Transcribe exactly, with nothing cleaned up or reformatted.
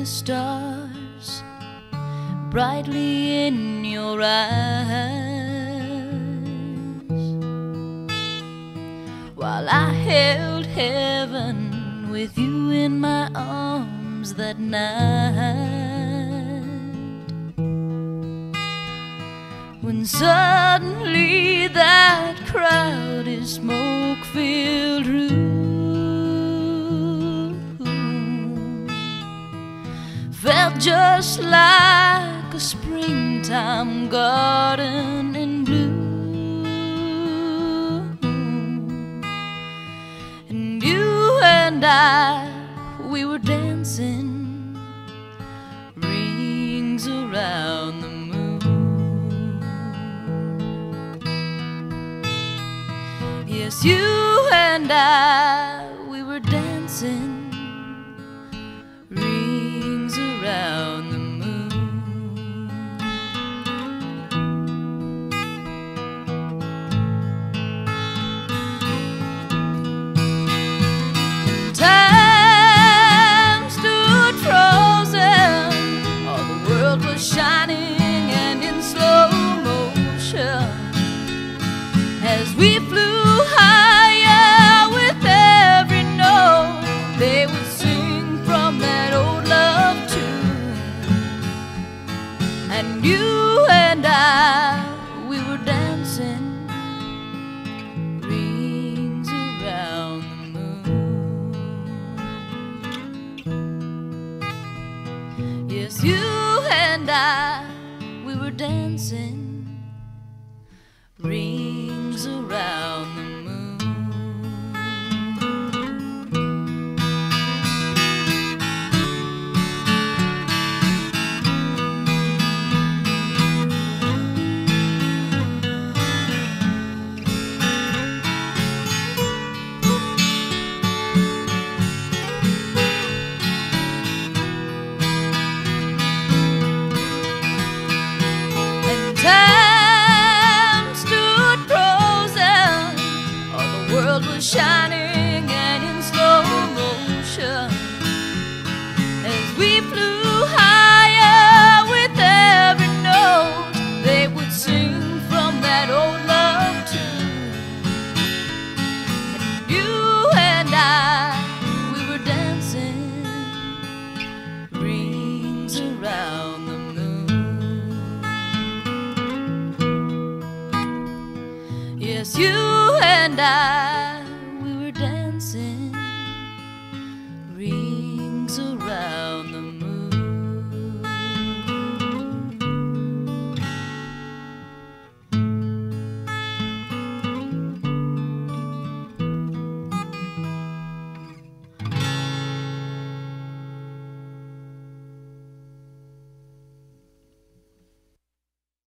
stars brightly in your eyes, while I held heaven with you in my arms that night, when suddenly that crowded smoke-filled room felt just like a springtime garden in bloom. And you and I, we were dancing rings around the moon. Yes, you and I, we were dancing rings around the moon. And time stood frozen, all the world was shining and in slow motion as we flew higher with every note. They would sing from that old love tune, and you and I, we were dancing rings around the moon. Yes, you and I, we were dancing rings around the moon. Time stood frozen, all the world was shining and in slow motion as we flew higher with every note. They would sing from that old love tune, and you and I, we were dancing rings around the moon. Yes, you and I,